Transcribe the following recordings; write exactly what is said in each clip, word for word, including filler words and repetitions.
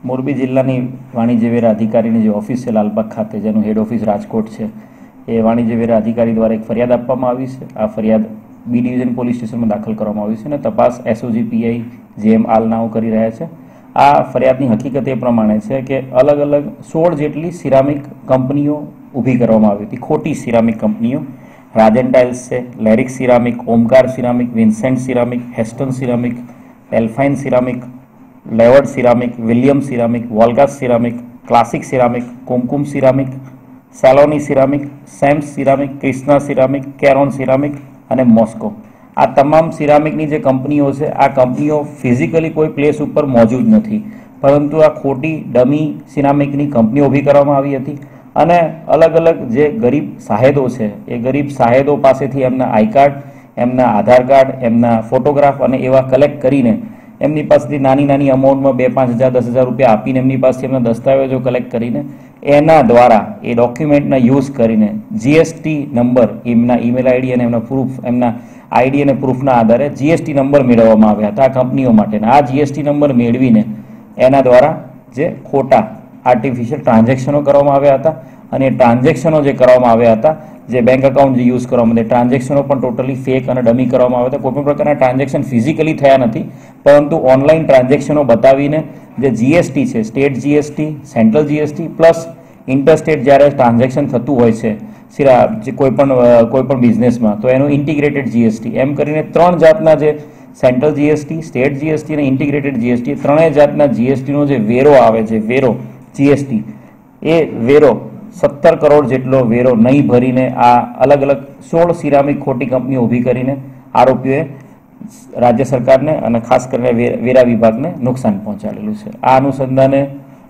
મોરબી જિલ્લાની વાણિજ્ય વેરા અધિકારીની જે ઓફિસ છે લાલબાગ ખાતે, જેનું હેડ ઓફિસ રાજકોટ છે, એ વાણિજ્ય વેરા અધિકારી દ્વારા એક ફરિયાદ આપવામાં આવી છે. આ ફરિયાદ બી ડિવિઝન પોલીસ સ્ટેશનમાં દાખલ કરવામાં આવી છે અને તપાસ એસઓજી પીઆઈ જેએમ આલનાઓ કરી રહ્યા છે. આ ફરિયાદની હકીકત એ પ્રમાણે છે કે અલગ અલગ સોળ જેટલી સિરામિક કંપનીઓ ઊભી કરવામાં આવી હતી, ખોટી સિરામિક કંપનીઓ. રાજન ટાઇલ્સ છે, લેરિક ceramic, Omkar ceramic, Vincent ceramic, Heston ceramic, એલ્ફાઇન સિરામિક, લેવર્ડ સિરામિક, વિલિયમ સિરામિક, વોલ્ગાસ ceramic, classic ceramic, Kumkum ceramic, Saloni ceramic, Sams ceramic, Krishna ceramic, કેરોન સિરામિક અને મોસ્કો. આ તમામ સિરામિકની જે કંપનીઓ છે, આ કંપનીઓ ફિઝિકલી કોઈ પ્લેસ ઉપર મોજૂદ નથી, પરંતુ આ ખોટી ડમી સિરામિકની કંપનીઓ ઊભી કરવામાં આવી હતી અને અલગ અલગ જે ગરીબ સાહેદો છે, એ ગરીબ સાહેદો પાસેથી એમના આઈ કાર્ડ, એમના આધાર કાર્ડ, એમના ફોટોગ્રાફ અને એવા કલેક્ટ કરીને એમની પાસેથી નાની નાની અમાઉન્ટમાં બે પાંચ હજાર દસ હજાર રૂપિયા આપીને એમની પાસેથી એમના દસ્તાવેજો કલેક્ટ કરીને એના દ્વારા એ ડોક્યુમેન્ટના યુઝ કરીને જીએસટી નંબર, એમના ઈમેલ આઈડી અને એમના પ્રૂફ, એમના આઈડી અને પ્રૂફના આધારે જીએસટી નંબર મેળવવામાં આવ્યા હતા આ કંપનીઓ માટેના. આ જીએસટી નંબર મેળવીને એના દ્વારા જે ખોટા આર્ટિફિશિયલ ટ્રાન્ઝેક્શનો કરવામાં આવ્યા હતા અને એ ટ્રાન્ઝેક્શનો જે કરવામાં આવ્યા હતા, જે બેંક એકાઉન્ટ જે યુઝ કરવામાં આવે, ટ્રાન્ઝેક્શનો પણ ટોટલી ફેક અને ડમી કરવામાં આવ્યા હતા. કોઈપણ પ્રકારના ટ્રાન્ઝેક્શન ફિઝિકલી થયા નથી, પરંતુ ઓનલાઈન ટ્રાન્ઝેક્શનો બતાવીને જે જીએસટી છે, state GST, central GST plus interstate જ્યારે ટ્રાન્ઝેક્શન થતું હોય છે સિરા જે કોઈ પણ કોઈ પણ બિઝનેસમાં, તો એનું ઇન્ટિગ્રેટેડ જીએસટી એમ કરીને ત્રણ જાતના જે સેન્ટ્રલ જીએસટી, સ્ટેટ જીએસટી અને ઇન્ટિગ્રેટેડ જીએસટી, ત્રણેય જાતના જીએસટીનો જે વેરો આવે છે, વેરો જીએસટી, એ વેરો સત્તર કરોડ જેટલો વેરો નહીં ભરીને આ અલગ અલગ સોળ સિરામિક ખોટી કંપનીઓ ઊભી કરીને આરોપીઓએ રાજ્ય સરકારને અને ખાસ કરીને વેરા વિભાગને નુકસાન પહોંચાડેલું છે. આ અનુસંધાને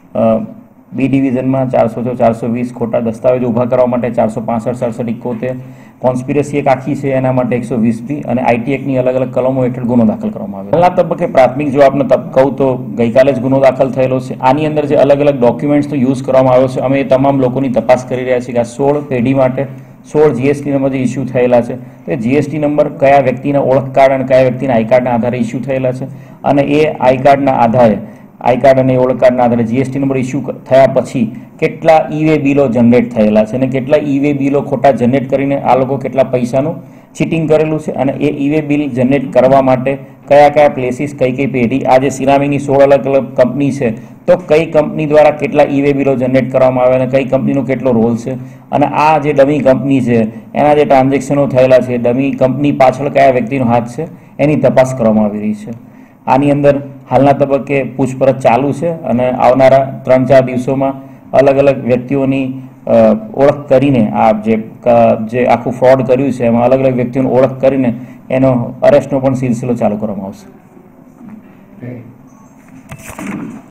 બી ડિવિઝનમાં ચારસો છ ચારસો વીસ ખોટા દસ્તાવેજો ઊભા કરવા માટે ચારસો પાસઠ સડસઠ ઇકોતેર, કોન્સ્પિરસી એક આખી છે એના માટે એકસો વીસ બી અને આઈટી એક્ટની અલગ અલગ કલમો હેઠળ ગુનો દાખલ કરવામાં આવ્યો. હાલના તબક્કે પ્રાથમિક જો આપને કહું તો ગઈકાલે જ ગુનો દાખલ થયેલો છે. આની અંદર જે અલગ અલગ ડોક્યુમેન્ટ્સનો યુઝ કરવામાં આવ્યો છે, અમે એ તમામ લોકોની તપાસ કરી રહ્યા છીએ કે આ સોળ પેઢી માટે સોળ જીએસટી નંબર જે ઇસ્યુ થયેલા છે, તે જીએસટી નંબર કયા વ્યક્તિના ઓળખ કાર્ડ અને કયા વ્યક્તિના આઈ કાર્ડના આધારે ઇસ્યુ થયેલા છે અને એ આઈ કાર્ડના આધારે આઈ કાર્ડ અને ઓળખ કાર્ડના આધારે જીએસટી નંબર ઇસ્યુ થયા પછી કેટલા ઈ વે બિલો જનરેટ થયેલા છે અને કેટલા ઈ વે બિલો ખોટા જનરેટ કરીને આ લોકો કેટલા પૈસાનું ચીટિંગ કરેલું છે અને એ ઈ વે બિલ જનરેટ કરવા માટે કયા કયા પ્લેસીસ, કઈ કઈ પેઢી, આ જે સિરામિકની સોળ અલગ અલગ કંપની છે, તો કઈ કંપની દ્વારા કેટલા ઈ વે બિલો જનરેટ કરવામાં આવે અને કઈ કંપનીનો કેટલો રોલ છે અને આ જે ડમી કંપની છે એના જે ટ્રાન્ઝેક્શનો થયેલા છે, ડમી કંપની પાછળ કયા વ્યક્તિનો હાથ છે, એની તપાસ કરવામાં આવી રહી છે. આની અંદર હાલના તબક્કે પૂછપરછ ચાલુ છે અને આવનારા ત્રણ ચાર દિવસોમાં અલગ અલગ વ્યક્તિઓની ઓળખ કરીને આ જે જે આખું ફ્રોડ કર્યું છે એમાં અલગ અલગ વ્યક્તિઓની ઓળખ કરીને એનો અરેસ્ટનો પણ સિલસિલો ચાલુ કરવામાં આવશે.